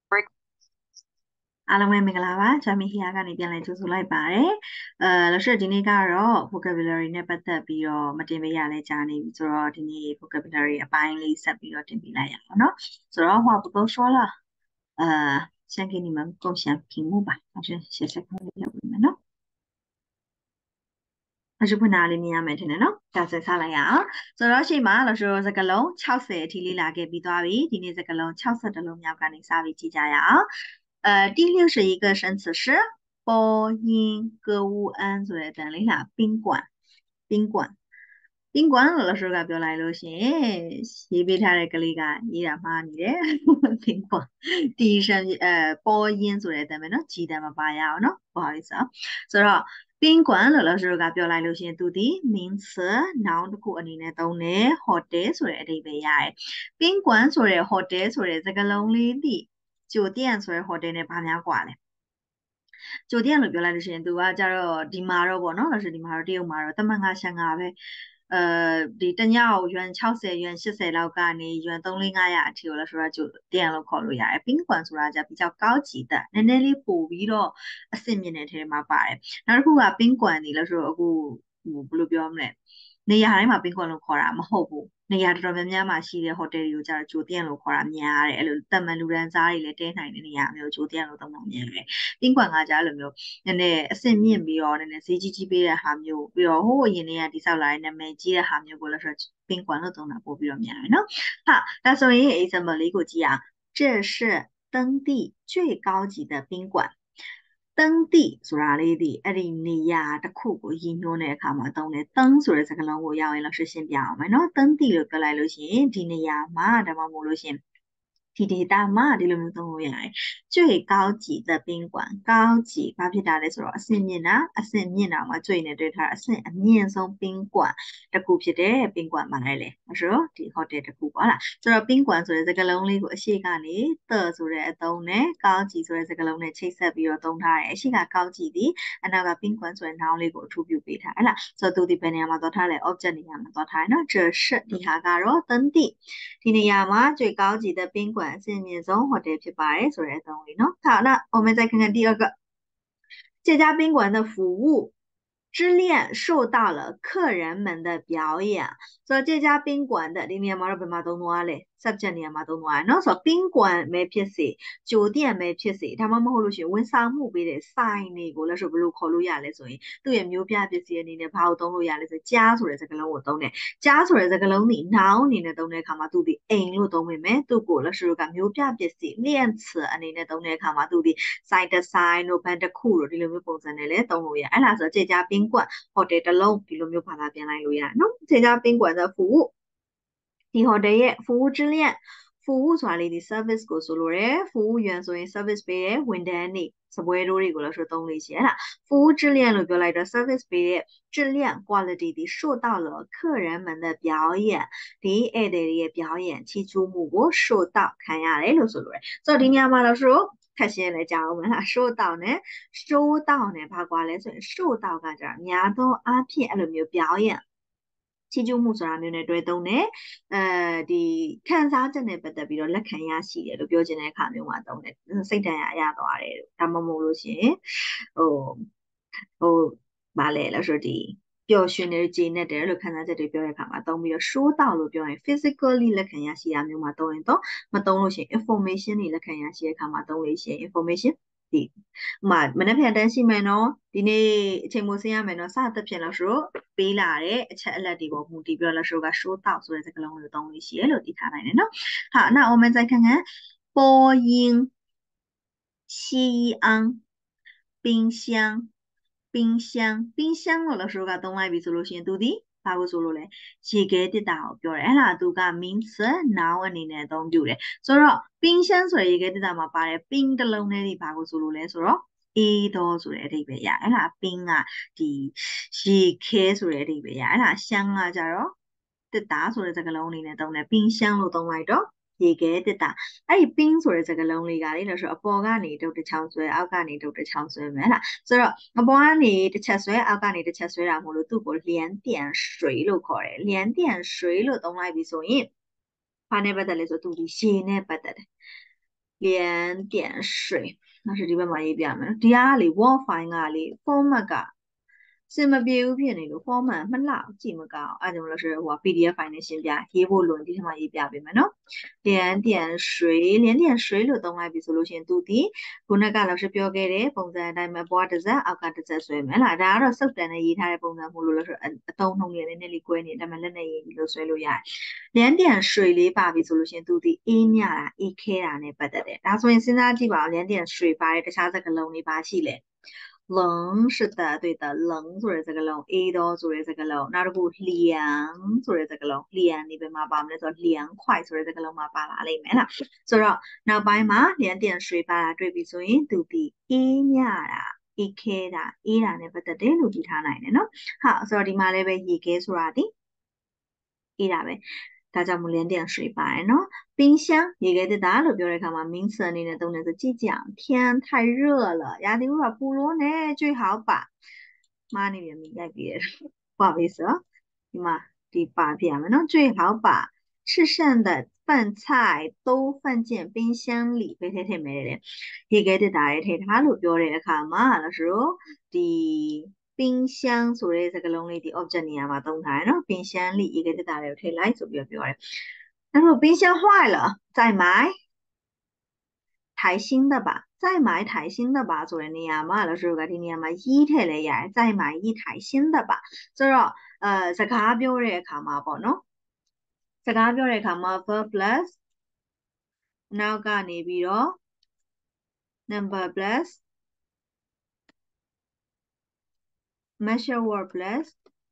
အားလုံးပဲမင်္ဂလာပါဂျာမီဟီယာကနေပြန်လည်ကြိုဆိုလိုက်ပါတယ်လို့ဆိုဒီနေ့ကတော့ vocabulary နဲ့ပတ်သက်ပြီးတော့မတင်ပေးရလဲကြားနေပြီဆိုတော့ဒီနေ့ vocabulary အပိုင်းလေးဆက်ပြီးတော့တင်ပေးလိုက်ရအောင်เนาะဆိုတော့话不多说了先给你们共享屏幕吧老师写下看一下你们เนาะအခုဖွင့်ထားလေးမြင်ရမယ်ထင်တယ်နော်။ဒါဆက်စားလိုက်ရအောင်။ဆိုတော့ရှေ့မှာလို့ဆိုတော့စကားလုံး60အထိလေ့လာခဲ့ပြီးသွားပြီ။ဒီနေ့စကားလုံး62လုံးမြောက်ကနေစပြီးကြည့်ကြရအောင်။第61个生词是播音歌舞安ဆိုတဲ့အတန်လေးလား宾馆宾馆宾馆လို့ဆိုတော့ပြောလိုက်လို့ရှိရင်ရေးပေးထားတဲ့ကလေးကရေးတာမှားနေတယ်宾馆第一声播音ဆိုတဲ့အတန်ပဲနော်ကြည်တန်မပါရအောင်နော်不好意思啊ဆိုတော့宾馆လို့လို့ဆိုတော့ပြောလိုက်လို့ရှိရင်သူဒီ means noun တစ်ခုအနေနဲ့သုံးတယ် hotel ဆိုတဲ့အဓိပ္ပာယ်ရတယ်宾馆ဆိုတဲ့ hotel ဆိုတဲ့စကားလုံးလေးဒီ酒店ဆိုတဲ့ hotel နဲ့ဘာများกว่าလဲ酒店လို့ပြောလိုက်လို့ရှိရင်သူကကြတော့ဒီမှာတော့ပေါ့နော်လို့ဆိုဒီမှာတော့တရုတ်မှာတော့တမန်500ပဲဒီတညောက်ရွမ်60ရွမ်80လောက်ကနေရွမ်3-400အထိကိုလို့ဆိုတော့酒店လို့ခေါ်လို့ရတယ်宾馆ဆိုတာじゃ比较高级的နည်းနည်းလေးပို့ပြီးတော့အဆင့်မြင့်တဲ့ထဲမှာပါတယ်နောက်တစ်ခုက宾馆နေလို့ဆိုတော့အခုဘယ်လိုပြောမလဲနေရာတိုင်းမှာ宾馆လို့ခေါ်တာမဟုတ်ဘူးနေရာတော်တော်များများမှာရှိတဲ့ဟိုတယ်တွေကိုကျတော့ဂျို店လို့ခေါ်တာများတယ်အဲ့လိုတမန်လူရန်စားတွေလည်းတဲနိုင်တဲ့နေရာမျိုးဂျို店လို့သုံးတာများတယ်宾馆ကကျအဲ့လိုမျိုးနည်းနည်းအဆင့်မြင့်ပြီးတော့နည်းနည်းဈေးကြီးကြီးပေးတဲ့ဟာမျိုးပြီးတော့ဟိုးအရင်တည်းကတိဆောက်လာတဲ့နာမည်ကြီးတဲ့ဟာမျိုးကိုလည်းဆိုတော့宾馆လို့သုံးတာပို့ပြီးတော့များတယ်နော်ဟာဒါဆိုရင် example လေးကိုကြည့်အောင်这是当地最高级的宾馆登地ဆိုတာလေးဒီအဲ့ဒီနေရာတစ်ခုကိုရည်ညွှန်းတဲ့အခါမှာသုံးတယ်တန်းဆိုတဲ့စကားလုံးကိုရောက်ရင်လို့ရှင်းပြအောင်မယ်နော်တန်းတိလို့ပြောလိုက်လို့ရှိရင်ဒီနေရာမှာဒါမှမဟုတ်လို့ရှိရင်ဒီဒေတာမှာဒီလိုမျိုးသုံးလို့ရတယ်最高级的宾馆高级ဘာဖြစ်တာလဲဆိုတော့အဆင့်မြင့်တာအဆင့်မြင့်တာမှာကျွေနဲ့တွေ့ထားတာအဆင့်အမြင့်ဆုံး宾馆တစ်ခုဖြစ်တဲ့宾馆မှာလည်းဆိုတော့ဒီ hotel တစ်ခုပေါ့လားဆိုတော့宾馆ဆိုတဲ့စကားလုံးလေးကိုအရှိကနေ的ဆိုတဲ့အသုံးနဲ့高级ဆိုတဲ့စကားလုံးနဲ့ချိတ်ဆက်ပြီးတော့သုံးထားတယ်အရှိက高级ဒီအနောက်က宾馆ဆိုတဲ့ noun လေးကိုအထူးပြုပေးထားဟဲ့လားဆိုတော့သူဒီဘယ်နေရာမှာသွားထားလဲ object နေရာမှာသွားထားတယ်နော်这是ဒီဟာကတော့登地ဒီနေရာမှာ最高级的宾馆အဆင့်မြင့်ဆုံး hotel ဖြစ်ပါတယ်ဆိုတဲ့အသုံးလေးနော်好那我们再看看第二个这家宾馆的服务之恋受到了客人们的表演ဆိုတော့这家宾馆的ဒီနေရာမှာတော့ဘယ်မှာသုံးသွားလဲ subject နေရာမှာသုံးသွားတယ်เนาะဆိုတော့宾馆ပဲဖြစ်စေ酒店ပဲဖြစ်စေဒါမှမဟုတ်လို့ရှိရင်ဝန်ဆောင်မှုပေးတဲ့ဆိုင်တွေကိုလည်းဆိုဘယ်လိုခေါ်လို့ရလဲဆိုရင်သူ့ရဲ့မျိုးပြပစ္စည်းအနေနဲ့ဘာကိုသုံးလို့ရလဲဆိုကြားဆိုတဲ့စကားလုံးကိုသုံးတယ်ကြားဆိုတဲ့စကားလုံးဒီ noun အနေနဲ့သုံးတဲ့အခါမှာသူဒီအိမ်လို့သုံးမိမယ်သူ့ကိုလည်းဆိုကမျိုးပြပစ္စည်းလျှံ词အနေနဲ့သုံးတဲ့အခါမှာသူဒီဆိုင်တစ်ဆိုင်တို့ဘန်တစ်ခုတို့ဒီလိုမျိုးပုံစံနဲ့လည်းသုံးလို့ရအဲ့လားဆိုတော့这家宾馆 hotel တစ်လုံးဒီလိုမျိုးဘာသာပြန်လိုက်လို့ရတယ်နော်这家宾馆的服务ဒီ hotel ရဲ့服务之恋服务ဆိုတာလေးဒီ service ကိုဆိုလိုတယ်服务员ဆိုရင် service ပေးတဲ့ဝန်ထမ်းတွေစပွဲတို့တွေကိုလည်းဆိုသုံးလို့ရှိရလား服务质量လို့ပြောလိုက်တော့ service ပေးတဲ့质量 quality ဒီ受到了客人们的表演ဒီဧည့်သည်တွေရဲ့表演ချီးကျူးမှုကို受到ခံရတယ်လို့ဆိုလိုတယ်ဆိုတော့ဒီနေရာမှာတော့ဆိုခက်ရှင်းလဲကြအောင်မလား受到နဲ့收到နဲ့ဘာကွာလဲဆိုရင်受到ကကြတာများသောအားဖြင့်အဲ့လိုမျိုး表演ချီးကျူးမှုဆိုတာမျိုးနဲ့တွဲသုံးတယ်ဒီခံစားချက်နဲ့ပတ်သက်ပြီးတော့လက်ခံရရှိတယ်လို့ပြောချင်တဲ့အခါမျိုးမှာသုံးတယ်စိတ်တန်ရာရသွားတယ်ဒါမှမဟုတ်လို့ရှိရင်ဟိုဗာလဲလို့ဆိုဒီပျော်ရွှင်နေကြည်နေတယ်လို့ခံစားချက်တွေပြောတဲ့အခါမှာသုံးပြီးတော့ show တောက်လို့ပြောရင် physically လက်ခံရရှိတာမျိုးမှာသုံးရင်တော့မသုံးလို့ရှိရင် information တွေလက်ခံရရှိတဲ့အခါမှာသုံးလို့ရှိရင် information ဒီမနေ့ပြန်တန်းရှိမယ်နော်ဒီနေ့အချိန်မိုးဆင်းရမယ်နော်စသဖြင့်လို့ဆိုတော့ပေးလာတဲ့အချက်အလက်တွေပေါ်မူတည်ပြီးတော့လို့ဆိုက show တောက်ဆိုတဲ့စကားလုံးကိုသုံးလို့ရှိရလို့သိထားနိုင်တယ်နော်好那我们再看看播音西安冰箱冰箱冰箱လို့လို့ဆိုကသုံးလိုက်ပြီဆိုလို့ရှိရင်သူဒီဘာကိုဆိုလို့လဲရေခဲတစ်တာကိုပြောတယ်အဲ့ဒါသူက means noun အနေနဲ့အသုံးပြုတယ်ဆိုတော့冰箱ဆိုရရေခဲတစ်တာမှာပါတယ်冰တစ်လုံးနဲ့ဒီဘာကိုဆိုလို့လဲဆိုတော့အေးတော့ဆိုတဲ့အဓိပ္ပာယ်ရအဲ့ဒါ冰ကဒီရေခဲဆိုတဲ့အဓိပ္ပာယ်ရအဲ့ဒါရှမ်းကကြတော့တစ်တာဆိုတဲ့စကားလုံးအနေနဲ့သုံးတယ်冰箱လို့သုံးလိုက်တော့ရေခဲတစ်တာအဲ့ဒီပင်းဆိုတဲ့စကားလုံးလေးကလေလို့ဆိုအပေါ်ကနေတုတ်တစ်ချောင်းဆွဲအောက်ကနေတုတ်တစ်ချောင်းဆွဲမယ်လားဆိုတော့အပေါ်ကနေတစ်ချက်ဆွဲအောက်ကနေတစ်ချက်ဆွဲတာမို့လို့သူ့ကိုလျန်ပြန်ရွှေလို့ခေါ်တယ်လျန်ပြန်ရွှေလို့သုံးလိုက်ပြီဆိုရင်ဘာနဲ့ပတ်သက်လဲဆိုသူဒီရေနဲ့ပတ်သက်တယ်连点水，那是ဒီဘက်မှာရေးပြမယ်။တရားလေ word file ကလေ format ကစင်မပြေဘူးဖြစ်နေလို့ format မလှကြည့်မကောင်းအဲ့ဒါကြောင့်လို့ဆိုဟို PDF file နဲ့ရှင်းပြရေးဖို့လွန်ဒီထက်မှရေးပြပေးမယ်နော်连点水လို့သုံးလိုက်ပြီဆိုလို့ရှိရင်သူဒီခုနကလောက်ရှိပြောခဲ့တဲ့ပုံစံအတိုင်းပဲဘွားတစ်စက်အောက်ကတစ်စက်ဆွဲမယ်လားဒါကတော့စုပ်တန်နဲ့ရေးထားတဲ့ပုံစံမို့လို့လို့ဆိုအသုံးနှုန်းလေးနည်းနည်းလေးကွဲနေတယ်ဒါပေမဲ့လက်နဲ့ရေးပြီးလို့ဆွဲလို့ရတယ်连点水လေးပါပြီဆိုလို့ရှိရင်သူဒီအေးမြတာအေးခဲတာနဲ့ပတ်သက်တယ်ဒါဆိုရင်စဉ်းစားကြည့်ပါဦး连点水ပါတဲ့တခြားစကားလုံးတွေပါရှိလဲ冷是的，对的，冷ဆိုတဲ့စကားလုံးအေးတော့ဆိုတဲ့စကားလုံးနောက်တစ်ခုလျံဆိုတဲ့စကားလုံးလျံဒီဘယ်မှာပါမလဲဆိုတော့လျံခွိုက်ဆိုတဲ့စကားလုံးမှာပါလာလိမ့်မယ်လားဆိုတော့နောက်ပိုင်းမှာ连点水ပါတာတွေ့ပြီဆိုရင်သူဒီအေးမြတာအေးခဲတာအေးတာနဲ့ပတ်သက်တယ်လို့ကြည့်ထားနိုင်တယ်နော်ဟုတ်ဆိုတော့ဒီမှာလည်းပဲရေခဲဆိုတာဒီအေးတာပဲဒါကြောင့်မို့连点水ပါတယ်နော်冰箱ရေခဲတက်တာလို့ပြောတဲ့အခါမှာ 名词အနေနဲ့သုံးတယ်ဆိုကြည့်ကြအောင်天太热了ရာသီဥတုကပူလို့နဲ့最好把မားနေပြန်ပြီရိုက်ပြီးတယ်ပါပြီဆိုဒီမှာဒီပါပြရမယ်နော်最好把吃剩的饭菜都放进冰箱里ပဲထည့်ထည့်မယ်တဲ့ရေခဲတက်တာရဲ့ထည့်ထားလို့ပြောတဲ့အခါမှာလို့ဆိုတော့ဒီ冰箱ဆိုတဲ့စကားလုံးလေးဒီ object နေရာမှာသုံးထားတယ်နော်冰箱里ရေခဲတက်တာတွေကိုထည့်လိုက်ဆိုပြီးပြောတယ်那如果冰箱坏了，再买台新的吧。再买台新的吧ဆိုတဲ့နေရာမှာလို့ဆိုတော့ဒီနေရာမှာရေးထည့်လဲရတယ်再买一台新的吧ဆိုတော့စကားပြောတဲ့အခါမှာပေါ့နော်စကားပြောတဲ့အခါမှာ verb plus နောက်ကနေပြီးတော့ number plus measure word plus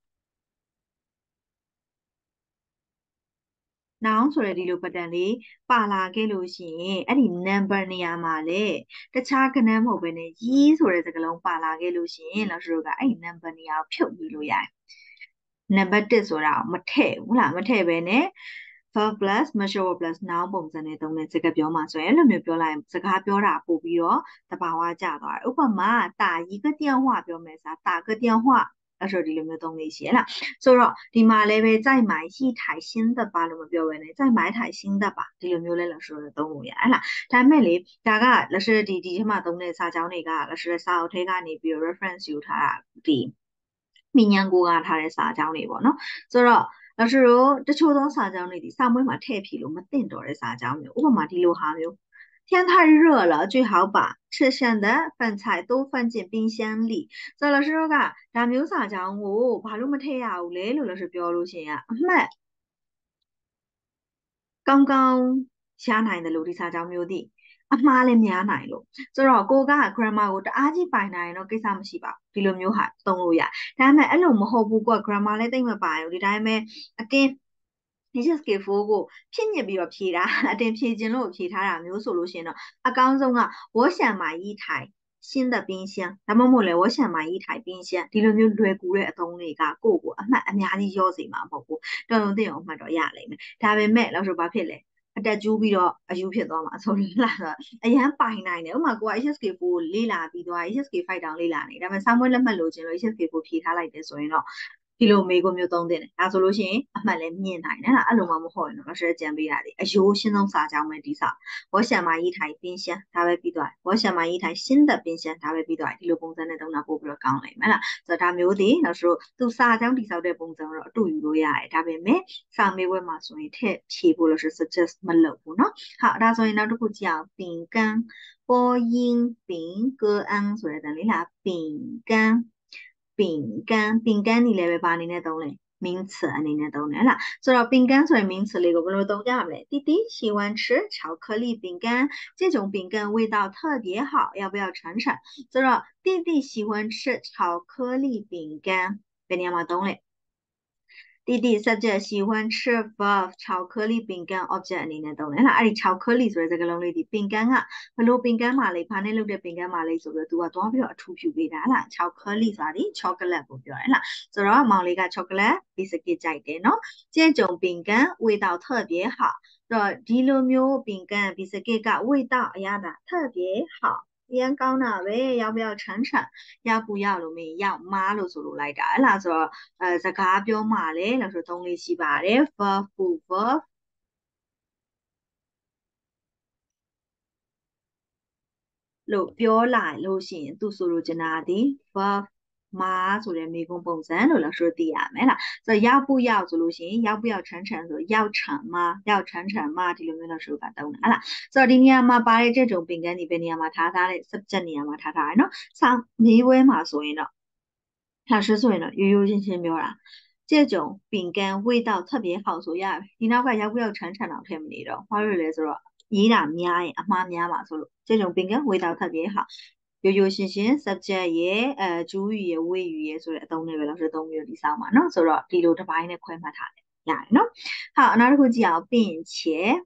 noun ဆိုတဲ့ဒီလို pattern လေးပါလာခဲ့လို့ရှိရင်အဲ့ဒီ number နေရာမှာလေတခြားကဏ္ဍမဟုတ်ဘဲနဲ့ရီးဆိုတဲ့စကားလုံးပါလာခဲ့လို့ရှိရင်လောက်ရှို့ကအဲ့ဒီ number နေရာကိုဖြုတ်ပြီးလို့ရတယ်နံပါတ်1ဆိုတာမထည့်ဘူးလားမထည့်ပဲနဲ့ verb plus measure plus noun ပုံစံနဲ့သုံးတဲ့စကားပြောမှာဆိုရင်အဲ့လိုမျိုးပြောလိုက်ရင်စကားပြောတာပို့ပြီးတော့တဘာဝကျသွားတယ်ဥပမာတာ一个电话ပြောမယ်စား打个电话အဲ့ဆိုဒီလိုမျိုးသုံးလေးရှိရလားဆိုတော့ဒီမှာလည်းပဲ再买一台新的吧လို့မပြောဘဲနဲ့再买一台新的吧ဒီလိုမျိုးလဲလို့ဆိုတော့သုံးလို့ရဟဲ့လားဒါပေမဲ့လေဒါကလက်ရှိဒီထဲမှာသုံးတဲ့စာကြောင်းတွေကလက်ရှိစာအုပ်ထဲကနေပြီးတော့ reference ယူထားတာဒီမိညာကိုကထားတဲ့စာကြောင်းတွေပေါ့နော်ဆိုတော့နောက်ထပ်တော့တချို့သောစာကြောင်းတွေဒီစာမွေးမှာထည့်ဖြည့်လို့မသင့်တော်တဲ့စာကြောင်းမျိုးဥပမာဒီလိုဟာမျိုး天太热了，最好把吃剩的饭菜都放进冰箱里。ဆိုတော့老师တို့ကဒါမျိုးစာကြောင်းကိုဘာလို့မထည့်ရဘူးလဲလို့老师ပြောလို့ရှိရင်အမှတ်ကောင်းကောင်းရနိုင်တယ်လို့ဒီစာကြောင်းမျိုးသည်အမှားလည်းများနိုင်လို့ဆိုတော့ကိုက grammar ကိုတအားကြီးပိုင်နိုင်ရင်တော့ကိစ္စမရှိပါဘူးဒီလိုမျိုးဟာသုံးလို့ရဒါပေမဲ့အဲ့လိုမဟုတ်ဘူးကွာ grammar လည်းသိမ့်မပိုင်ဘူးဒီတိုင်းပဲအတင်း HSK4 ကိုဖြစ်ညစ်ပြီးတော့ဖြေတာအတင်ဖြေခြင်းလို့ဖြေထားတာမျိုးဆိုလို့ရှိရင်တော့အကောင်းဆုံးက我想买一台新的冰箱ဒါမှမဟုတ်လေ我想买一台冰箱ဒီလိုမျိုးလွယ်ကူတဲ့အသုံးတွေကကိုယ့်ကိုအမှတ်အများကြီးရောစေမှာမဟုတ်ဘူးတော်တော်သိအောင်အမှတ်တော့ရလိမ့်မယ်ဒါပေမဲ့လို့ဆိုဘာဖြစ်လဲအတက်ကျူးပြီးတော့အယူဖြစ်သွားမှာဆိုလို့လားဆိုအရန်ပိုင်နိုင်တယ်ဥပမာကိုက HSK4 ကိုလေ့လာပြီးသွား HSK5 တောင်လေ့လာနေဒါပေမဲ့စာမွေးလက်မှတ်လို့ခြင်းလို့ HSK4 ဖြေထားလိုက်တယ်ဆိုရင်တော့ဒီလိုမေးခွန်းမျိုးသုံးသင့်တယ်ဒါဆိုလို့ရှိရင်အမှတ်လည်းမြင်နိုင်တယ်လားအဲ့လိုမှမဟုတ်ရင်တော့老师ကြံပေးတာလေအယိုးရှင်းဆုံးစာကြောင်းပဲဒီစာ我想买一台冰箱ဒါပဲပြီးသွားတယ်我想买一台新的冰箱ဒါပဲပြီးသွားတယ်ဒီလိုပုံစံနဲ့သုံးတာပို့ပြီးတော့ကောင်းနိုင်မယ်လားဆိုတော့ဒါမျိုးဒီ老师တို့သူစာကြောင်းတိဆောက်တဲ့ပုံစံတော့အတူယူလို့ရတယ်ဒါပေမဲ့စာမေးပွဲမှာဆိုရင်ထည့်ဖြေဖို့老师 suggest မလုပ်ဘူးเนาะဟုတ်ဒါဆိုရင်နောက်တစ်ခုကြည့်အောင်饼干波音饼哥安ဆိုတဲ့တန်လေးလား饼干饼干နေလည်းပဲဘာအနေနဲ့သုံးလဲ名词အနေနဲ့သုံးတယ်ဟဲ့လားဆိုတော့饼干ဆိုရင်名词လေးကိုဘယ်လိုသုံးကြမလဲ弟弟喜欢吃巧克力饼干这种饼干味道特别好要不要尝尝ဆိုတော့弟弟喜欢吃巧克力饼干ဘယ်နေရာမှာသုံးလဲ弟弟 subject 喜欢吃 verb 巧克力饼干 object အနေနဲ့သုံးတယ်ဟဲ့လားအဲ့ဒီ巧克力ဆိုတဲ့စကားလုံးလေးဒီ饼干ကဘလို့饼干မှာလေးဘာနဲ့လုပ်တဲ့饼干မှာလေးဆိုပြီးတော့ तू ကသွားပြီးတော့အထူးပြုပေးတာဟဲ့လား巧克力ဆိုတာဒီ chocolate ကိုပြောတယ်ဟဲ့လားဆိုတော့မောင်လေးက chocolate biscuit ကြိုက်တယ်နော်这种饼干味道特别好ဆိုတော့ဒီလိုမျိုး饼干 biscuit က味道အရသာ特别好ရန်ကောင်းတာပဲ要不要尝尝要不要လို့မေး要မားလို့ဆိုလိုလိုက်တာဟဲ့လားဆိုတော့စကားပြောမှလည်းလို့ဆိုသုံးလေးရှိပါတယ် verb ပူ verb လို့ပြောလိုက်လို့ရှိရင်သူဆိုလိုချင်တာဒီ verb မှာဆိုတဲ့မိကုံးပုံစံလို့လည်းဆိုသိရမယ်လားဆိုတော့ရောက်不要ဆိုလို့ရှိရင်ရောက်不要成成ဆိုရောက်成吗要成成吗ဒီလိုမျိုးလို့ဆိုတာတုံးတာဟလားဆိုတော့ဒီနေရာမှာပါတဲ့တဲ့ကြုံပင်ကန်းဒီဘယ်နေရာမှာထားတဲ့ subject နေရာမှာထားထားရနော်စာမေးပွဲမှာဆိုရင်တော့老师ဆိုရင်တော့ရိုးရိုးရှင်းရှင်းပြောတာ这种饼干味道特别好ဆိုရတယ်ဒီနောက်ကရောက်不要成成တော့ထည့်မနေတော့ဘာလို့လဲဆိုတော့ရေးတာများရင်အမှားများပါဆိုလို့这种饼干味道特别好ရိုးရိုးရှင်းရှင်း subject ရဲ့ကျူး语ရဲ့ဝေ语ရဲ့ဆိုတဲ့အသုံးတွေပဲလို့ဆိုသုံးမျိုးဒီဆောင်ပါเนาะဆိုတော့ဒီလိုတစ်ပိုင်းနဲ့ခွဲမှတ်ထားတယ်ရတယ်เนาะ好နောက်တစ်ခုကြည့်အောင်并且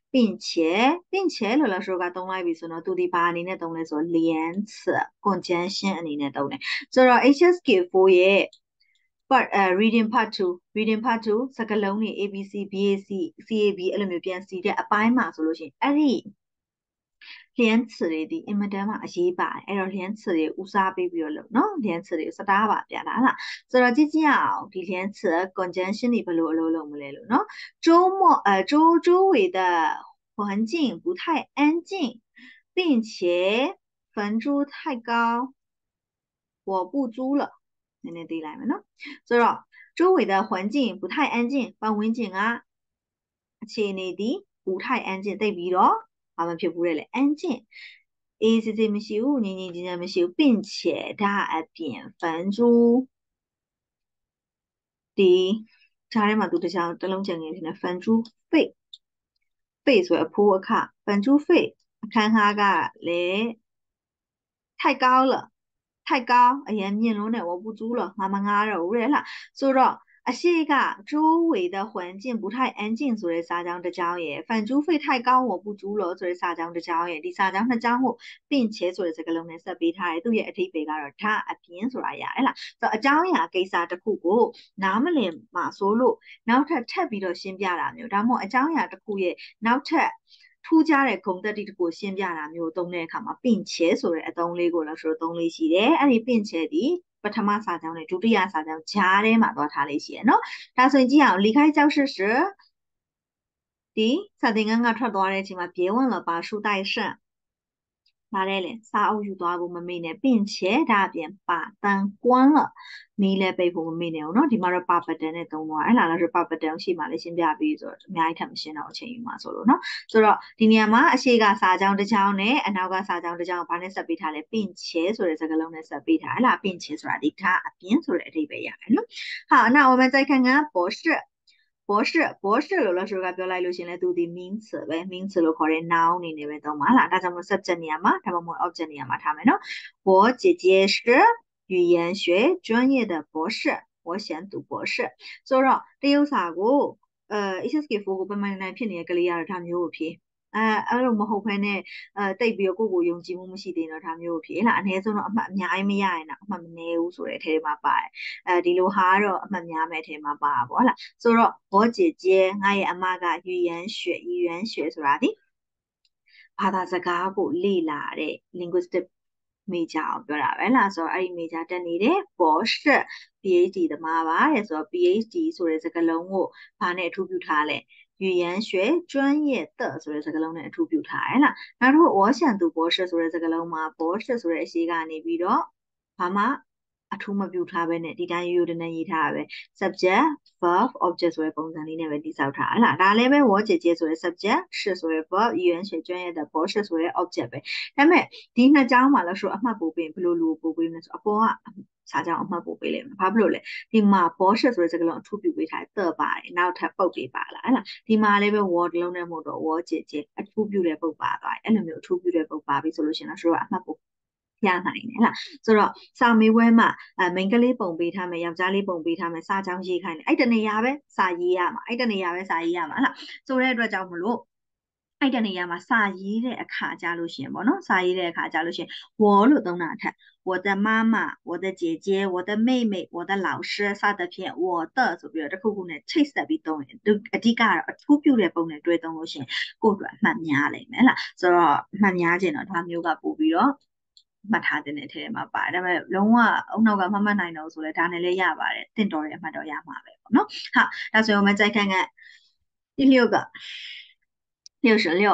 လို့လည်းဆိုကသုံးလိုက်ပြီဆိုတော့သူဒီဘာအနေနဲ့သုံးလဲဆိုတော့连词 conjunction အနေနဲ့သုံးတယ်ဆိုတော့ HSK4 ရဲ့ reading part 2စကားလုံးတွေ ABC BAC CAB အဲ့လိုမျိုးပြန်စီတဲ့အပိုင်းမှာဆိုလို့ရှိရင်အဲ့ဒီလျှမ်း词တွေဒီအင်မတန်မှအရေးပါတယ်အဲ့တော့လျှမ်း词တွေဦးစားပေးပြီးတော့လို့နော်လျှမ်း词တွေစတားပါပြန်လာလားဆိုတော့ကြည့်ကြည့်အောင်ဒီလျှမ်း词 conjunction တွေဘယ်လိုအလုပ်လုပ်မလဲလို့နော်周围的环境不太安静并且房租太高我不租了နည်းနည်းသိလိုက်မယ်နော်ဆိုတော့周围的环境不太安静ပတ်ဝန်းကျင်ကအခြေအနေဒီ不太安静တိတ်ပြီးတော့ဘာမှဖြစ်ဘူးလေ安静အေးစစ်စစ်မရှိဘူးငြိမ်ငြိမ်ချမ်းချမ်းမရှိဘူး并且ဒါအပြင်房租ဒီဂျားထဲမှာသူတခြားတစ်လုံးကြံနေတယ်房租费ဆိုအဖိုးအခ房租费အခန်းငှားကလည်း太高了太高အရင်မြင့်လုံးနဲ့我不租了ငါမငှားတော့ဘူးတဲ့လားဆိုတော့အရှိက周围的环境不太安静ဆိုတဲ့စာကြောင်းတစ်ကြောင်းရယ်反租费太高我不租了ဆိုတဲ့စာကြောင်းတစ်ကြောင်းရယ်ဒီစာကြောင်းနှစ်ကြောင်းကို并且ဆိုတဲ့စကားလုံးနဲ့ဆက်ပေးထားတယ်သူ့ရဲ့အထိပ္ပယ်ကတော့ဒါအပြင်ဆိုတာရတယ်လားဆိုတော့အကြောင်းအရာကိစ္စတစ်ခုကိုနားမလည်မှာဆိုလို့နောက်ထပ်ထပ်ပြီးတော့ရှင်းပြတာမျိုးဒါမှမဟုတ်အကြောင်းအရာတစ်ခုရဲ့နောက်ထပ်ထူးခြားတဲ့ဂုဏ်သက်တကိုရှင်းပြတာမျိုးသုံးတဲ့အခါမှာ并且ဆိုတဲ့အသုံးလေးကိုလည်းဆိုတော့သုံးလေးရှိတယ်အဲ့ဒီ并且ဒီပထမစာကြောင်းနဲ့ဒုတိယစာကြောင်းကြားထဲမှာသွားထားလေးရှိရနော်ဒါဆိုရင်ကြည့်အောင်离开教室时ဒီစာသင်ခန်းကထွက်သွားတဲ့အချိန်မှာ别忘了把书带上ဒါလည်းလေစာအုပ်ယူသွားဖို့မမေ့နဲ့并且ဒါအပြင်把灯关了မီးလည်းပိတ်ဖို့မမေ့နဲ့ဦးနော်ဒီမှာတော့ပါပတန်နဲ့သုံးသွားအဲ့လားဆိုပါပတန်ရှိမှလည်းရှင်းပြပြီးဆိုတော့အများကြီးထပ်မရှင်းတော့အချိန်ယူမှာဆိုလို့နော်ဆိုတော့ဒီနေရာမှာအရှိကစာကြောင်းတစ်ကြောင်းနဲ့အနောက်ကစာကြောင်းတစ်ကြောင်းဘာနဲ့ဆက်ပေးထားလဲ并且ဆိုတဲ့စကားလုံးနဲ့ဆက်ပေးထားဟဲ့လား并且ဆိုတာဒီဒါအပြင်ဆိုတဲ့အဓိပ္ပာယ်ရတယ်နော်好那我们再看看博士လို့လည်းဆိုကပြောလိုက်လို့ရှင်လဲသူဒီ名詞ပဲ名詞လို့ခေါ်တဲ့ noun အနေနဲ့ပဲသုံးပါလားဒါကြောင့်မို့ subject နေရာမှာဒါမှမဟုတ် object နေရာမှာထားမယ်နော်我姐姐是语言学专业的博士我想读博士ဆိုတော့တရုတ်စာကိုHSK4 ကိုပမာဏဖြစ်နေတဲ့ကလေးကတော့ဒါမျိုးကိုဖြေအဲ့လိုမဟုတ်ဘဲနဲ့တိတ်ပြီးတော့ကိုယ့်ကိုယုံကြည်မှုမရှိသေးတော့ဒါမျိုးကိုဖြေလားအနည်းဆုံးတော့အမှတ်အများကြီးမရရင်တော့အမှတ်မနည်းဘူးဆိုတဲ့အထဲမှာပါတယ်ဒီလိုဟာကတော့အမှတ်များမဲ့အထဲမှာပါပါပေါ့လားဆိုတော့ဘော姐姐ငါရဲ့အမက语言学ဆိုတာဒီဘာသာစကားကိုလေ့လာတဲ့ linguistic major ကိုပြောတာပဲလားဆိုတော့အဲ့ဒီ major တက်နေတဲ့ဘောရှ် PhD သမားပါတဲ့ဆိုတော့ PhD ဆိုတဲ့စကားလုံးကိုဘာနဲ့အထူးပြုထားလဲ语言学专业的ဆိုတဲ့စကားလုံးနဲ့အထူးပြုထားရလားနောက်တစ်ခု我想读博士ဆိုတဲ့စကားလုံးမှာ博士ဆိုတဲ့အရှိကနေပြီးတော့ဘာမှအထူးမပြုထားပဲနဲ့ဒီတိုင်းရိုးရိုးတန်းတန်းရေးထားတာပဲ subject verb object ဆိုတဲ့ပုံစံလေးနဲ့ပဲတိစောက်ထားဟလားဒါလည်းပဲ我姐姐ဆိုတဲ့ subject 是ဆိုတဲ့ verb 语言学专业的博士ဆိုတဲ့ object ပဲဒါပေမဲ့ဒီနှစ်ကြောင်းမှာလို့ဆိုအမှတ်ပို့ပေးဘယ်လိုပို့ပေးလဲဆိုအပေါ်ကစာကြောင်းအမှတ်ပို့ပေးလိမ့်မယ်ဘာဖြစ်လို့လဲဒီမှာ boss ဆိုတဲ့စကားလုံးအထူးပြုပေးထားတဲ့ပါတယ်နောက်ထပ်ပုတ်ပေးပါလားဟဲ့လားဒီမှာလည်းပဲ word လုံးနဲ့မဟုတ်တော့ word 姐姐အထူးပြုတဲ့ပုတ်ပါသွားတယ်အဲ့လိုမျိုးအထူးပြုတဲ့ပုတ်ပါပြီဆိုလို့ရှိရင်တော့ဆိုတော့အမှတ်ပို့ရနိုင်တယ်ဟလားဆိုတော့စာမေးပွဲမှာမိန်းကလေးပုံပေးထားမယ်ယောက်ျားလေးပုံပေးထားမယ်စာကြောင်းရေးခိုင်းတယ်အဲ့တနေရာပဲစာရေးရမှာအဲ့တနေရာပဲစာရေးရမှာဟလားဆိုတဲ့အတွက်ကြောင့်မလို့အဲ့တနေရာမှာစာရေးတဲ့အခါကြလို့ရှင်ပေါ့နော်စာရေးတဲ့အခါကြလို့ရှင်ဝေါ်လို့သုံးတာအထက်我的妈妈我的姐姐我的妹妹我的老师စသဖြင့်我的ဆိုပြီးတော့တစ်ခုခုနဲ့ချိတ်ဆက်ပြီးသုံးရင်အဓိကတော့အထူးပြုတဲ့ပုံနဲ့တွဲသုံးလို့ရှင်ကိုယ့်အတွက်အမှတ်များလိမ့်မယ်လားဆိုတော့အမှတ်များခြင်းတော့ဒါမျိုးကပို့ပြီးတော့မှတ်ထားတဲ့ထဲမှာပါတယ်ဒါပေမဲ့လုံးဝအုံနောက်ကမမှတ်နိုင်တော့ဆိုလဲဒါနဲ့လည်းရပါတယ်တင့်တော်တဲ့အမှတ်တော့ရမှာပဲပေါ့နော်ဟာဒါဆိုရင်我们再看看第六个66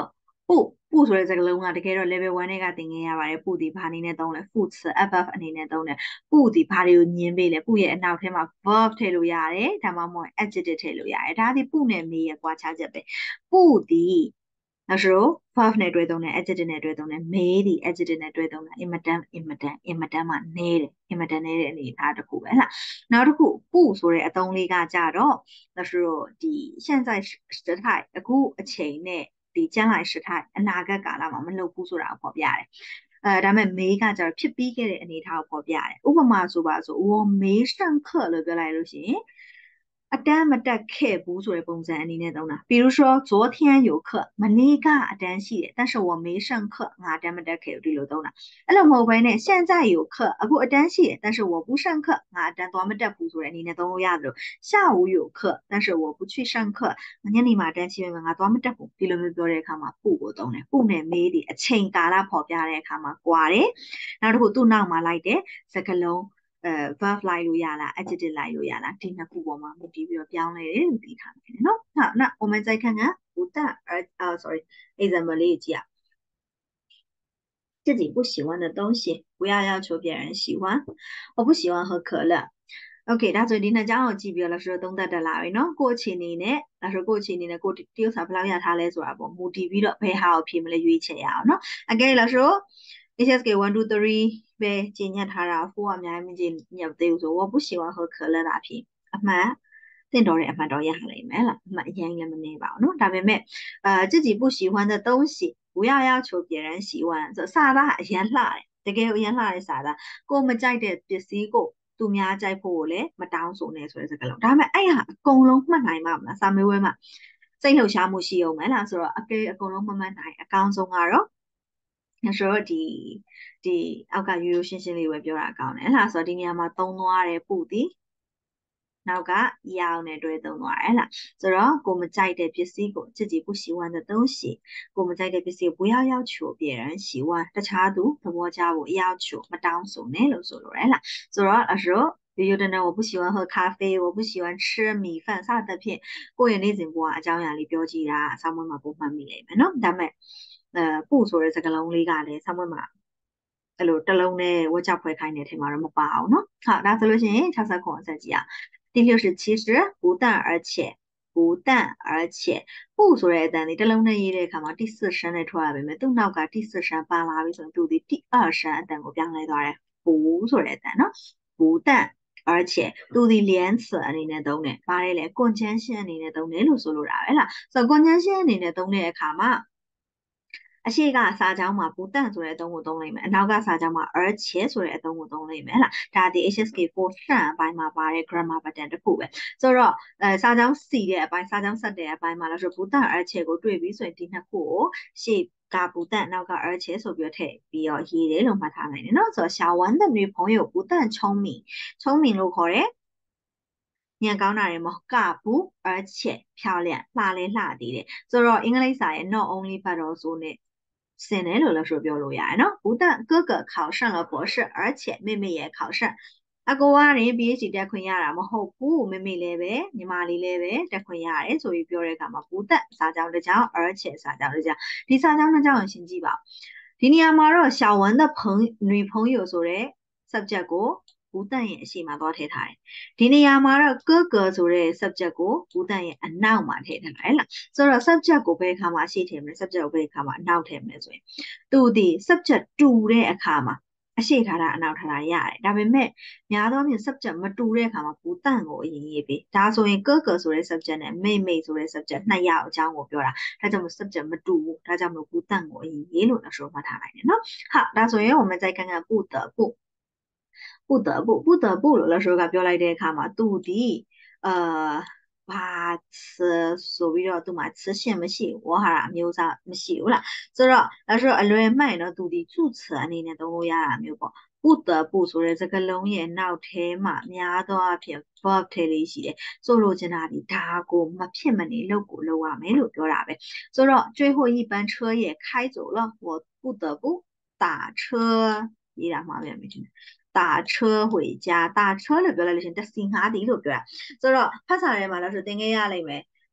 不ဆိုတဲ့စကားလုံးကတကယ်တော့ level 1နဲ့ကသင်ခဲ့ရပါတယ်不ဒီဘာအနေနဲ့သုံးလဲ副詞 above အနေနဲ့သုံးတယ်不ဒီဘာတွေကိုညင်းပေးလဲ不ရဲ့အနောက်ထဲမှာ verb ထည့်လို့ရတယ်ဒါမှမဟုတ် adjective ထည့်လို့ရတယ်ဒါဒီ不နဲ့မေးရဲ့ကွာခြားချက်ပဲ不ဒီနောက်ဆို verb နဲ့တွဲသုံးတယ် adjective နဲ့တွဲသုံးတယ်မေးဒီ adjective နဲ့တွဲသုံးတယ်အင်မတန်မှနဲတယ်အင်မတန်နဲတဲ့အနေအထားတစ်ခုပဲဟဲ့လားနောက်တစ်ခု不ဆိုတဲ့အသုံးလေးကကြတော့နောက်ဆိုဒီ现在时态အခုအချိန်နဲ့ဒီ将来时态အနာဂတ်ကာလမှာမလုပ်ဘူးဆိုတာကိုဖော်ပြတယ်ဒါမဲ့မေးကကြတော့ဖြစ်ပြီးခဲ့တဲ့အနေအထားကိုဖော်ပြတယ်ဥပမာဆိုပါဆို我没上课လို့ပြောလိုက်လို့ရှိရင်အတန်းမတက်ခဲ့ဘူးဆိုတဲ့ပုံစံအနေနဲ့သုံးတာ比如说昨天有课မနေ့ကအတန်းရှိတယ်但是我没上课ငါအတန်းမတက်ခဲ့ဘူးဒီလိုသုံးတာအဲ့လိုမဟုတ်ဘဲနဲ့现在有课အခုအတန်းရှိတယ်但是我不上课ငါအတန်းသွားမတက်ဘူးဆိုတဲ့အနေနဲ့သုံးလို့ရတယ်လို့下午有课但是我不去上课ညနေမှာအတန်းရှိမယ်ငါသွားမတက်ဘူးဒီလိုမျိုးပြောတဲ့အခါမှာပူကိုသုံးတယ်ပူနဲ့မေးဒီအချိန်ကာလဖော်ပြတဲ့အခါမှာကွာတယ်နောက်တစ်ခုသူ့နောက်မှာလိုက်တဲ့စကားလုံးverb လိုက်လို့ရလား adjective လိုက်လို့ရလားဒီနှစ်ခုပေါ်မှာမူတည်ပြီးတော့ပြောင်းလဲတယ်လို့သိထားတယ်နော်好那我们再看看不但sorry example လေးကြည့်အောင်自己不喜欢的东西不要要求别人喜欢我不喜欢喝可乐OK ဒါဆိုဒီနှစ်ကြောင်းကိုကြည့်ပြီးတော့လို့ဆိုတော့သုံးသပ်တက်လာပြီနော်ကိုယ့်အခြေအနေနဲ့ဒါဆိုကိုယ့်အခြေအနေနဲ့ကိုတရုပ်စာဘယ်လောက်ရထားလဲဆိုတာပေါ့မူတည်ပြီးတော့ဘယ်ဟာကိုဖြေမလဲရွေးချယ်ရအောင်နော်အကဲလို့ဆို HSK 1 2 3ပဲကျင့်ညတ်ထားတာ4ကအများကြီးမကျင့်ညတ်သေးဘူးဆို我不喜欢喝可乐တာဖြေအမှန်သင့်တော်တဲ့အမှန်တော့ရလိမ့်မယ်လားအမှန်အရင်လည်းမနေပါဘူးနော်ဒါပေမဲ့自己不喜欢的东西不要要求别人喜欢ဆိုစာသားအရင်လှတယ်တကယ်အရင်လှတဲ့စာသားကိုမကြိုက်တဲ့ပစ္စည်းကိုသူများကြိုက်ဖို့လည်းမတောင်းဆိုနဲ့ဆိုတဲ့စကားလုံးဒါပေမဲ့အဲ့ဟာအကုန်လုံးမှတ်နိုင်မှာမလားစာမေးပွဲမှာစိတ်လှုပ်ရှားမှုရှိအောင်မလားဆိုတော့အကုန်လုံးမမှတ်နိုင်အကောင်းဆုံးကတော့ဆိုတော့ဒီအောက်ကရိုးရိုးရှင်းရှင်းလေးပဲပြောတာအကောင်းတယ်ဟဲ့လားဆိုတော့ဒီနေရာမှာသုံးသွားတယ်ပူသည်နောက်ကရောင်နဲ့တွဲသုံးသွားတယ်ဟဲ့လားဆိုတော့ကိုမကြိုက်တဲ့ပစ္စည်းကို自己不喜欢的东西ကိုမကြိုက်တဲ့ပစ္စည်းကို不要要求别人喜欢တခြားသူသဘောကျဖို့要求မတောင်းဆိုနဲ့လို့ဆိုလိုတယ်ဟဲ့လားဆိုတော့အဆို有的人我不喜欢喝咖啡我不喜欢吃米饭စသဖြင့်ကိုယ့်ရဲ့နေ့စဉ်ဘဝအကြောင်းအရာလေးပြောကြည့်တာအဆောင်မွေးမှာပုံမှန်မိလိမ့်မယ်နော်ဒါပေမဲ့ပူဆိုတဲ့စကားလုံးလေးကလည်းဆောင်းမွေးမှာအဲ့လိုတစ်လုံးနဲ့ဝက်ချဖွဲခိုင်းနေထင်မှာတော့မပါအောင်နော်ဟုတ်ဒါဆိုလို့ရှိရင်60ခုအဆက်ကြည့်အောင်第67是不但而且不但而且不ဆိုတဲ့အတန်ဒီတစ်လုံးနဲ့ရေးတဲ့အခါမှာ第四声နဲ့ထွက်ရပါမယ်သူ့နောက်က第四声ပါလာပြီဆိုရင်သူဒီ第二声အတန်ကိုပြောင်းလဲသွားတယ်不ဆိုတဲ့အတန်နော်不但而且သူဒီ连词အနေနဲ့သုံးတယ်ဘာလဲလဲကွန်ချမ်းရှင်းအနေနဲ့သုံးတယ်လို့ဆိုလိုတာပဲလားဆိုတော့ကွန်ချမ်းရှင်းအနေနဲ့သုံးတဲ့အခါမှာအရှိကစာကြောင်းမှာ不但ဆိုတဲ့အသုံးကိုသုံးလိုက်မယ်အနောက်ကစာကြောင်းမှာ而且ဆိုတဲ့အသုံးကိုသုံးလိုက်မယ်ဟဲ့လားဒါဒီ HSK4 ရှန့်အပိုင်းမှာပါတဲ့ grammar pattern တစ်ခုပဲဆိုတော့စာကြောင်းစီတဲ့အပိုင်းစာကြောင်းဆက်တဲ့အပိုင်းမှာလို့ဆို不但而且ကိုတွေ့ပြီးဆိုရင်ဒီနှစ်ခုကိုရှေ့က不但နောက်က而且ဆိုပြီးတော့ထည့်ပြီးတော့ရေးတယ်လို့မှတ်ထားနိုင်တယ်နော်ဆိုတော့小文的女朋友不但聪明လို့ခေါ်တယ်ညံကောင်းတာတွေမကဘူး而且漂亮လှလဲလှသေးတယ်ဆိုတော့အင်္ဂလိပ်စာရဲ့ not only but also နဲ့ဆင်တယ်လို့လည်းဆိုပြောလို့ရတယ်နော်不但哥哥考上了博士而且妹妹也考上အကိုကနေ PhD တက်ခွင့်ရတာမဟုတ်ဘူးမိမိလည်းပဲညီမလေးလည်းပဲတက်ခွင့်ရတယ်ဆိုပြီးပြောတဲ့အခါမှာ不但စာကြောင်းတစ်ကြောင်း而且စာကြောင်းတစ်ကြောင်းဒီစာကြောင်းတစ်ကြောင်းကိုရှင်းကြည့်ပါဒီနေရာမှာတော့小文的女朋友ဆိုတဲ့ subject ကို不但ရဲ့အရှိမသွားထည့်ထားတယ်ဒီနေရာမှာတော့哥哥ဆိုတဲ့ subject ကို不但ရဲ့အနောက်မှာထည့်ထားတယ်လားဆိုတော့ subject ကိုဘယ်အခါမှာရှေ့ထည့်မလဲ subject ကိုဘယ်အခါမှာအနောက်ထည့်မလဲဆိုရင်သူဒီ subject တူတဲ့အခါမှာအရှိထားတာအနောက်ထားတာရတယ်ဒါပေမဲ့များသောအားဖြင့် subject မတူတဲ့အခါမှာ不但ကိုအရင်ရေးပေးဒါဆိုရင်哥哥ဆိုတဲ့ subject နဲ့妹妹ဆိုတဲ့ subject နှစ်ယောက်အကြောင်းကိုပြောတာဒါကြောင့်မို့ subject မတူဘူးဒါကြောင့်မို့不但ကိုအရင်ရေးလို့လည်းဆိုမှတ်ထားနိုင်တယ်နော်好ဒါဆိုရင်我们再看看不得不不得不လို့လည်းဆိုကပြောလိုက်တဲ့အခါမှာသူဒီဘာဆိုပြီးတော့သူမှာ词性မရှိဘူးဝါဟာရအမျိုးအစားမရှိဘူးလားဆိုတော့ဒါဆိုအလွယ်မှန်တော့သူဒီသူ့词အနေနဲ့သုံးလို့ရတာမျိုးပေါ့不得不ဆိုတဲ့စကားလုံးရဲ့နောက်ထဲမှာများသောအားဖြင့် verb ထဲလေးရှိတယ်ဆိုလိုချင်တာဒီဒါကိုမဖြစ်မနေလုပ်ကိုလုပ်ရမယ်လို့ပြောတာပဲဆိုတော့最后一班车也开走了我不得不打车ရေးတာမှာပဲမဖြစ်打车回家打车လို့ပြောလိုက်လို့ရှင်တစီငှားသည်လို့ပြောတာဆိုတော့ဖတ်စာထဲမှာလို့ဆိုသင်ခဲ့ရလိမ့်မယ်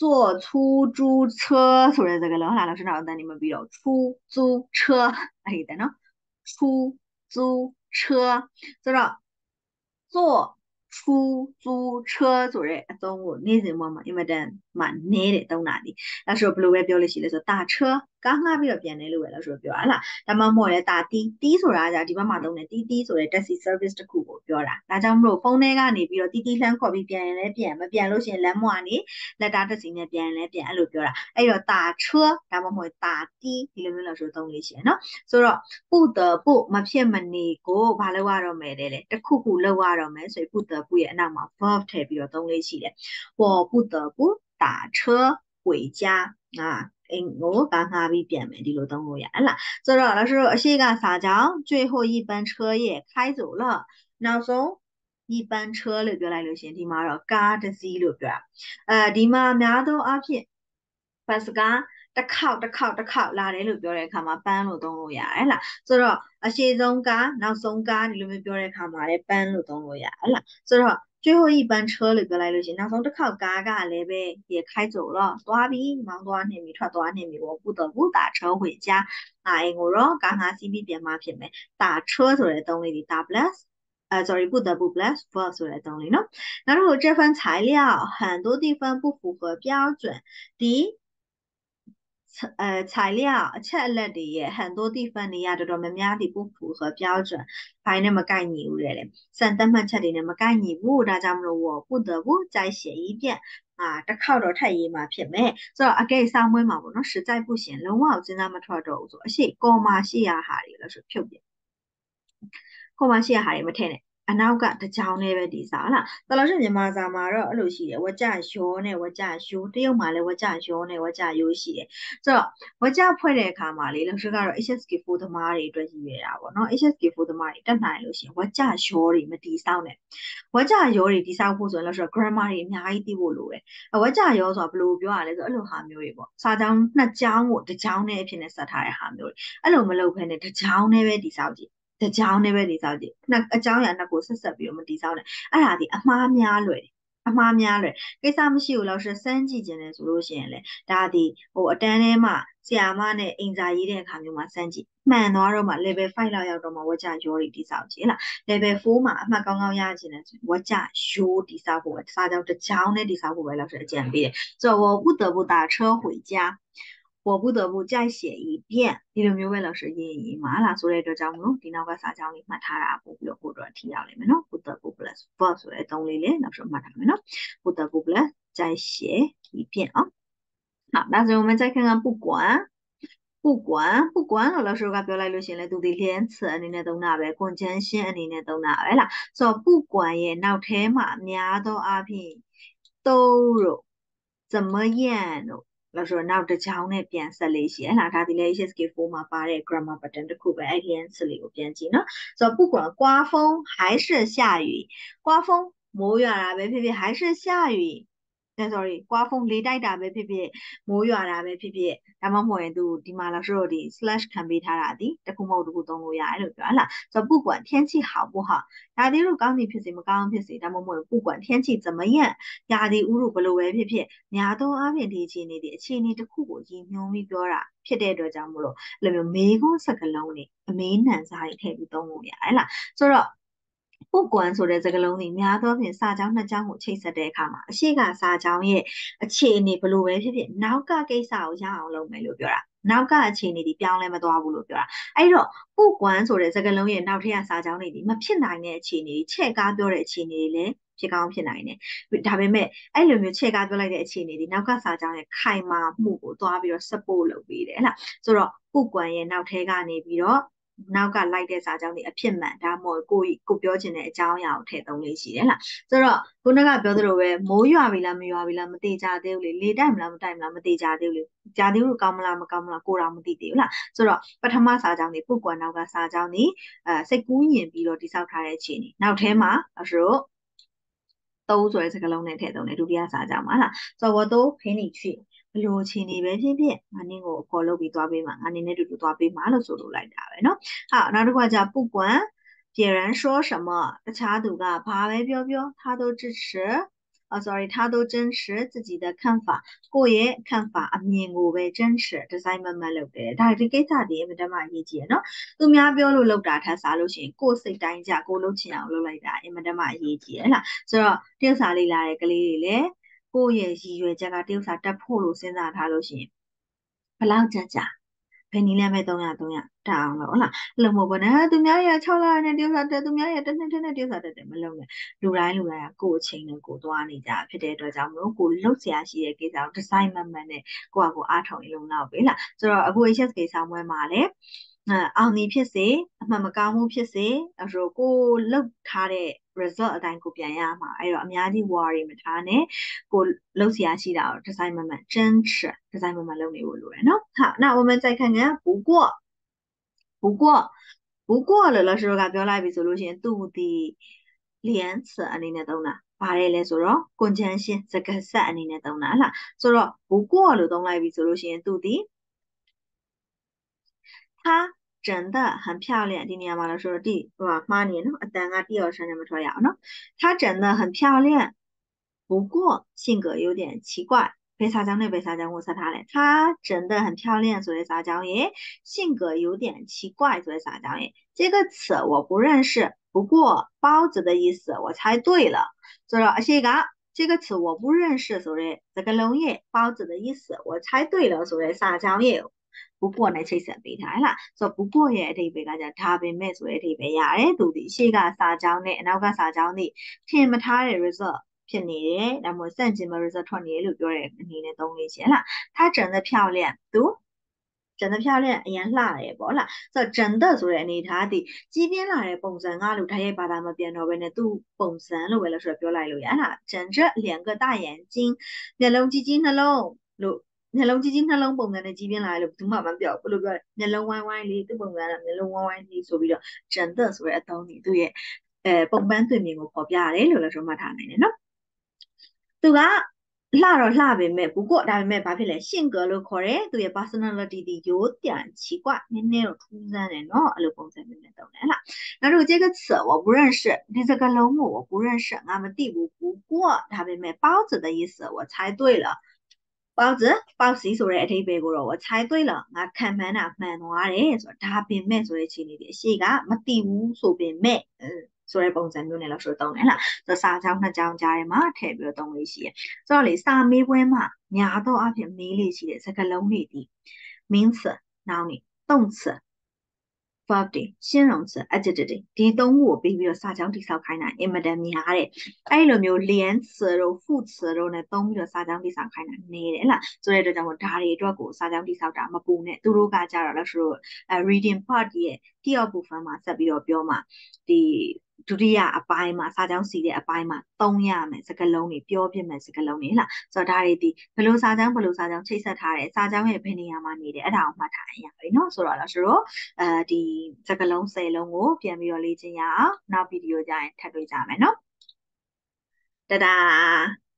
坐出租车ဆိုတဲ့စကားလုံးဟာ老师နောက်အတန်းနေမပြီးတော့出租车အဲ့ဒါနော်出租车ဆိုတော့坐出租车ဆိုတဲ့အသုံးကိုနေ့စဉ်ဘဝမှာအင်မတန်မှနဲတဲ့သုံးတာဒီ老师ဘယ်လိုပဲပြောလို့ရှိလဲဆို大车ကားငှားပြီးတော့ပြန်တယ်လို့ပဲ老师ပြောတာလားဒါမှမဟုတ်လည်းတာတီးဆိုတာကဒီဘက်မှာသုံးတယ်တီးဆိုတဲ့ taxi service တစ်ခုကိုပြောတာဒါကြောင့်မလို့ဖုန်းထဲကနေပြီးတော့တီးလှမ်းခေါ်ပြီးပြန်ရင်လည်းပြန်မပြန်လို့ရှိရင်လမ်းမကနေလက်တားတစ်စီနဲ့ပြန်ရင်လည်းပြန်အဲ့လိုပြောတာအဲ့တော့大车ဒါမှမဟုတ်တာတီးဒီလိုမျိုး老师သုံးလို့ရှိရင်နော်ဆိုတော့不得不မဖြစ်မနေကိုဘာလို့ရတော့မယ်လဲတစ်ခုခုလောက်ရတော့မယ်ဆိုရင်不得不ရဲ့အနောက်မှာ verb ထည့်ပြီးတော့သုံးလေးရှိတယ်我不得不打车回家အင်ကိုကားငှားပြီးပြန်မယ်ဒီလိုသုံးလို့ရဟလားဆိုတော့老师အရှိကစာကြောင်း最后一班车也开走了နောက်ဆုံး一班车လို့ပြောလိုက်လို့ရှင်ဒီမှာတော့ကားတစ်စီးလို့ပြောတာဒီမှာအများသောအားဖြင့်ဘတ်စကားတစ်ခေါက်လာတယ်လို့ပြောတဲ့အခါမှာပန်းလို့သုံးလို့ရတယ်ဟလားဆိုတော့အရှိဆုံးကားနောက်ဆုံးကားဒီလိုမျိုးပြောတဲ့အခါမှာလည်းပန်းလို့သုံးလို့ရတယ်ဟလားဆိုတော့最后一班车လို့ပြောလိုက်လို့ရှိရင်နောက်ဆုံးတစ်ခေါက်ကားကလည်းပဲ也开走了သွားပြီမောင်းသွားနေပြီထွက်သွားနေပြီ我不得不打车回家အိမ်ကိုတော့ကားငှားစီးပြီးပြန်မှဖြစ်မယ်打车ဆိုတဲ့သုံးလေးဒီ打 plus sorry 不得不 plus verb ဆိုတဲ့သုံးလေးနော်နောက်တစ်ခု这份材料很多地方不符合标准ဒီ材料အချက်အလက်တွေရဲ့很多地方နေရာတော်တော်များများဒီ不符合标准ဘိုင်းနဲ့မကိုက်ညီဘူးတဲ့စံသတ်မှတ်ချက်တွေနဲ့မကိုက်ညီဘူးဒါကြောင့်မလို့我不得不再写一遍တစ်ခေါက်တော့ထပ်ရေးမှာဖြစ်မယ်ဆိုတော့အကဲစောင်းမွေးမှာပေါ့နော်实在不行လုံးဝစဉ်းစားမထွက်တော့ဘူးဆိုအရှိကော်မာရှိရဟာတွေလို့ဆိုဖြုတ်ပြကော်မာရှိရဟာတွေမထည့်နဲ့အနောက်ကတကြောင်နဲ့ပဲဒီစားလားတော်လို့ရှိရင်မြန်မာစာမှာတော့အဲ့လိုရှိတယ်ဝကြရောနဲ့ဝကြရိုးတရုတ်မှာလည်းဝကြရောနဲ့ဝကြရိုးရှိတယ်ဆိုတော့ဝကြဖွဲ့တဲ့အခါမှာလေလို့ရှိကတော့ HSK4 သမားတွေအတွက်ရည်ရွယ်တာပေါ့နော် HSK4 သမားတွေတက်နိုင်လို့ရှိရင်ဝကြရောတွေမတီးဆောက်နဲ့ဝကြရောတွေတီးဆောက်ဖို့ဆိုရင်လို့ရှိတော့ grammar တွေအများကြီးသိဖို့လိုတယ်ဝကြရောဆိုတာဘယ်လိုပြောရလဲဆိုအဲ့လိုဟာမျိုးတွေပေါ့စာကြောင်းနှစ်ကြောင်းကိုတစ်ကြောင်းနဲ့အဖြစ်နဲ့ဆက်ထားတဲ့ဟာမျိုးတွေအဲ့လိုမလုပ်ဘဲနဲ့တစ်ကြောင်းနဲ့ပဲတီးဆောက်ကြည့်တကြောင်းနဲ့ပဲတည်ဆောက်ကြည့်နှစ်အကြောင်းအရာနှစ်ကိုဆက်ဆက်ပြီးတော့မတည်ဆောက်နဲ့အဲ့ဒါဒီအမှားများလွယ်အမှားများလွယ်ကိစ္စမရှိဘူးလို့ဆိုစမ်းကြည့်ခြင်းနဲ့ဆိုလို့ရှိရင်လေဒါဒီဟိုအတန်းထဲမှာဆရာမနဲ့အင်စာရေးတဲ့အခါမျိုးမှာစမ်းကြည့်မှန်သွားတော့မှ level 5လောက်ရောက်တော့မှဝကြရိုးတွေတည်ဆောက်ကြည့်လား level 4မှာအမှတ်ကောင်းကောင်းရခြင်းနဲ့ဝကြရိုးတည်ဆောက်ဖို့ပဲစာကြောင်းတစ်ကြောင်းနဲ့တည်ဆောက်ဖို့ပဲလို့ဆိုအကြံပေးတယ်ဆိုတော့我不得不打车回家我不得不再写一遍ဒီလိုမျိုးပဲလို့ဆိုရေးမှာလားဆိုတဲ့အတွက်ကြောင့်မလို့ဒီနောက်ကစာကြောင်းလေးမှတ်ထားတာပို့ပြီးတော့ကိုတော့ထိရောက်လိမ့်မယ်နော်不得不 plus verb ဆိုတဲ့သုံးလေးလေးနောက်ဆုံးမှတ်ထားမယ်နော်不得不 plus 再写一遍啊好那所以我们再看看不管လို့老师ကပြောလိုက်လို့ရှင်လေသူဒီလျင်း词အနေနဲ့သုံးတာပဲ conjunction အနေနဲ့သုံးတာပဲလားဆိုတော့不管ရဲ့နောက်ထဲမှာအများသောအားဖြင့်都တို့怎么样တို့လို့ဆိုတော့နောက်တစ်ချောင်းနဲ့ပြန်ဆက်လေးရှိရလားဒါဒီလေ HSK4 မှာပါတဲ့ grammar pattern တစ်ခုပဲအဲ့ဒီ词လေးကိုပြန်ကြည့်နော်ဆိုတော့不管刮风还是下雨刮风မိုးရွာတာပဲဖြစ်ဖြစ်还是下雨sorry 刮风လေတိုက်တာပဲဖြစ်ဖြစ်မိုးရွာတာပဲဖြစ်ဖြစ်ဒါမှမဟုတ်ရင်သူဒီမှာလာဆိုတော့ဒီ slash ခံပေးထားတာဒီတခုမဟုတ်တခုသုံးလို့ရတယ်လို့ပြောဟလားဆိုတော့不管天气好不好ရာသီဥတုကောင်းသည်ဖြစ်စေမကောင်းဖြစ်စေဒါမှမဟုတ်不管天气怎么样ရာသီဥတုဘယ်လိုပဲဖြစ်ဖြစ်များသောအားဖြင့်ဒီအခြေအနေတစ်ခုကိုရည်ညွှန်းပြီးပြောတာဖြစ်တဲ့အတွက်ကြောင့်မလို့အဲ့လိုမျိုးမေခွန်းစကားလုံးတွေအမေးနံစာတွေထည့်ပြီးသုံးလို့ရတယ်ဟလားဆိုတော့不管ဆိုတဲ့စကားလုံးတွေများသောဖြင့်စာကြောင်းနှစ်ကြောင်းကိုချိတ်ဆက်တဲ့အခါမှာအရှိကစာကြောင်းရဲ့အခြေအနေဘယ်လိုပဲဖြစ်ဖြစ်နောက်ကကိစ္စကိုရအောင်လုပ်မယ်လို့ပြောတာနောက်ကအခြေအနေဒီပြောင်းလဲမသွားဘူးလို့ပြောတာအဲ့တော့不管ဆိုတဲ့စကားလုံးရဲ့နောက်ထပ်စာကြောင်းတွေဒီမဖြစ်နိုင်တဲ့အခြေအနေချဲ့ကားပြောတဲ့အခြေအနေတွေလည်းဖြစ်ကောင်းဖြစ်နိုင်တယ်ဒါပေမဲ့အဲ့လိုမျိုးချဲ့ကားပြောလိုက်တဲ့အခြေအနေဒီနောက်ကစာကြောင်းရဲ့ခိုင်မာမှုကိုသွားပြီးတော့ support လုပ်ပေးတယ်ဟလားဆိုတော့不管ရဲ့နောက်ထဲကနေပြီးတော့နောက်ကလိုက်တဲ့စာကြောင်းတွေအဖြစ်မှန်ဒါမှမဟုတ်ကိုပြောချင်တဲ့အကြောင်းအရာကိုထည့်သုံးလေးရှိတယ်ဟလားဆိုတော့ခုနကပြောသလိုပဲမိုးရွာပြီလားမရွာပြီလားမသိကြသေးဘူးလေတိုက်မလားမတိုက်မလားမသိကြသေးဘူးလေကြာသေးဘူးကောင်းမလားမကောင်းမလားကိုတော့မသိသေးဘူးလားဆိုတော့ပထမစာကြောင်းတွေပုတ်ကွာနောက်ကစာကြောင်းတွေစိတ်ကူးယဉ်ပြီးတော့တိဆောက်ထားတဲ့အခြေအနေနောက်ထဲမှာအဆိုတော့သုံးဆိုတဲ့စကားလုံးနဲ့ထည့်သုံးတယ်ဒုတိယစာကြောင်းမှာလားဆိုတော့我都陪你去ဘလို့အခြေအနေပဲဖြစ်ဖြစ်ငါနင်းကိုအခေါ်လုပ်ပြီးသွားပေးမှာငါနင်းနဲ့တူတူသွားပေးမှာလို့ဆိုလိုလိုက်တာပဲเนาะဟာနောက်တစ်ခါကျ不管别人说什么တခြားသူကဘာပဲပြောပြော他都支持 sorry，他都真持自己的看法，ကိုယ့်ရဲ့看法အမြင်ကိုပဲ真持ဒီဇိုင်းမှန်မှန်လုပ်တယ်ဒါဒီကိစ္စတွေအမြဲတမ်းရေးကြည့်ရနော်သူများပြောလို့လုပ်တာထပ်စားလို့ရှိရင်ကိုယ်စိတ်တိုင်းကြကိုလုပ်ချင်အောင်လုပ်လိုက်တာအမြဲတမ်းရေးကြည့်ရလားဆိုတော့တယောက်စာလေးလာတဲ့ကလေးတွေလည်းကိုယ့်ရဲ့ရည်ရွယ်ချက်ကတယောက်စာတက်ဖို့လို့စဉ်းစားထားလို့ရှိရင်ဘလောက်ကြာဘယ်နည်းလဲမဲ့300တအောင်လို့ဟုတ်လားအဲ့လိုမဟုတ်ဘူးနော်သူများရ6လနဲ့တယောက်စာတက်သူများရတစ်နှစ်နဲ့တယောက်စာတက်တယ်မလုပ်နဲ့လူတိုင်းကကိုယ့်အချိန်နဲ့ကိုယ်သွားနေကြဖြစ်တဲ့အတွက်ကြောင့်မလို့ကိုလှုပ်ရှားရှိတဲ့ကိစ္စကိုဒီဇိုင်းမှန်မှန်နဲ့ကိုယ့်အကိုအားထုတ်ရင်လုံလောက်ပဲလားဆိုတော့အခု HSK ဆောင်းပွဲမှာလည်းအောင်မြင်ဖြစ်စေအမှန်မကောင်းမှုဖြစ်စေအဲ့တော့ကိုလှုပ်ထားတဲ့ result အတိုင်းကိုပြန်ရမှာအဲ့တော့အများကြီး worry မထားနဲ့ကိုလှုပ်ရှားရှိတာကိုဒီဇိုင်းမှန်မှန်真实ဒီဇိုင်းမှန်မှန်လုပ်နေဖို့လိုတယ်နော်好那我们再看看不过လို့老师တို့ကပြောလိုက်ပြီဆိုလို့ရှိရင်သူဒီ连词အနေနဲ့သုံးတာပါတယ်လဲဆိုတော့ကွန်ချန်ရှင်းစကားဆက်အနေနဲ့သုံးတာဟလားဆိုတော့不过လို့သုံးလိုက်ပြီဆိုလို့ရှိရင်သူဒီ他真的很漂亮ဒီနေရာမှာလို့ဆိုတော့ဒီဟိုမှားနေနော်အတန်ကတိရောဆန်းနေမထွက်ရအောင်နော်他真的很漂亮不过性格有点奇怪ဘယ်စာကြောင်းနဲ့ဘယ်စာကြောင်းကိုဆက်ထားလဲ她真的很漂亮ဆိုတဲ့စာကြောင်းရဲ့性格有点奇怪ဆိုတဲ့စာကြောင်းရဲ့这个词我不认识不过包子的意思我猜对了ဆိုတော့အရှိက这个词我不认识ဆိုတဲ့စကားလုံးရဲ့包子的意思我猜对了ဆိုတဲ့စာကြောင်းရဲ့不过နဲ့ချိတ်ဆက်ပေးထားဟဲ့လားဆိုတော့不过ရဲ့အဓိပ္ပာယ်ကじゃဒါပေမဲ့ဆိုတဲ့အဓိပ္ပာယ်ရတယ်သူဒီရှေ့ကစာကြောင်းနဲ့အနောက်ကစာကြောင်းတွေထင်မထားတဲ့ result ဖြစ်နေတယ်ဒါမှမဟုတ်စန့်ကျင်မဲ့ result ထွက်နေတယ်လို့ပြောတဲ့အနေနဲ့သုံးလို့ရှိရင်လား它真的漂亮သူ真的漂亮အရင်လှတယ်ပေါ့လားဆိုတော့真的ဆိုတဲ့အနေထားဒီကြီးပြင်းလာတဲ့ပုံစံကလို့ဓာတ်ရိုက်ဘာသာမပြန်တော့ဘဲနဲ့သူ့ပုံစံလို့ပဲလို့ဆိုပြောလိုက်လို့ရလား真着两个大眼睛မျက်လုံးကြီးကြီးနှလုံးလို့မျက်လုံးကြီးကြီးနှလုံးပုံစံနဲ့ကြီးပြင်းလာတယ်လို့ဘယ်သူမှမပြောဘူးဘယ်လိုပြောလဲမျက်လုံးဝိုင်းဝိုင်းလေးသူ့ပုံစံကမျက်လုံးဝိုင်းဝိုင်းလေးဆိုပြီးတော့真的ဆိုတဲ့အသုံးကြီးသူ့ရဲ့ပုံပန်းသွင်မြင်ကိုဖော်ပြရတယ်လို့လည်းဆိုမှတ်ထားနိုင်တယ်နော်သူကလှတော့လှပေမဲ့不过ဒါပေမဲ့ဘာဖြစ်လဲ性格လို့ခေါ်တယ်သူရဲ့ personality ဒီ有点奇怪နည်းနည်းတော့ထူးဆန်းတယ်เนาะအဲ့လိုပုံစံမျိုးနဲ့တုံးတယ်ဟလားနောက်တော့这个词我不认识ဒီစကားလုံးကို我不认识ငါမသိဘူး不过ဒါပေမဲ့包子的意思我猜对了包子包စီဆိုတဲ့အဓိပ္ပာယ်ကိုတော့我猜对了ငါခံမှန်းတာမှန်သွားတယ်ဆိုတော့ဒါပေမဲ့ဆိုတဲ့ခြေနေဒီအရှိကမသိဘူးဆိုပေမဲ့ဆိုတဲ့ပုံစံမျိုးနဲ့လို့ဆိုတော့တုံးတယ်ဟလားဆိုစာကြောင်းနှစ်ကြောင်းကြားထဲမှာထည့်ပြီးတော့တုံးလေးရှိရဆိုတော့လေစာမေးပွဲမှာများသောအားဖြင့်မေးလေးရှိတဲ့စကားလုံးတွေဒီ名词 noun တွေ动词 verb တွေရှင်းလုံး词 adjective တွေဒီသုံးခုကိုပြီးပြီးတော့စာကြောင်းတိဆောက်ခိုင်းတာအင်မတန်များတဲ့အဲ့လိုမျိုး连词တို့副词တို့နဲ့သုံးပြီးတော့စာကြောင်းတိဆောက်ခိုင်းတာနေတယ်ဟလားဆိုတဲ့အတွက်ကြောင့်မို့ဒါတွေအတွက်ကိုစာကြောင်းတိဆောက်တာမပူနဲ့သူတို့ကကြတော့လို့ဆိုတော့reading part ရဲ့တိရောက်部分မှာဆက်ပြီးတော့ပြောမှာဒီဒုတိယအပိုင်းမှာစာကြောင်းစီတဲ့အပိုင်းမှာသုံးရမယ်စကားလုံးတွေပြောပြမယ်စကားလုံးတွေဟလားဆိုတော့ဒါတွေဒီဘယ်လိုစာကြောင်းချိတ်ဆက်ထားတယ်စာကြောင်းရဲ့ဘယ်နေရာမှာနေတယ်အဲ့ဒါကိုမှတ်ထားရင်ရပြီเนาะဆိုတော့လို့ဆိုတော့ဒီစကားလုံး10လုံးကိုပြန်ပြီးတော့လေ့ကျင့်ရအောင်နောက်ဗီဒီယိုကြရင်ထပ်တွေ့ကြမယ်เนาะတဒါ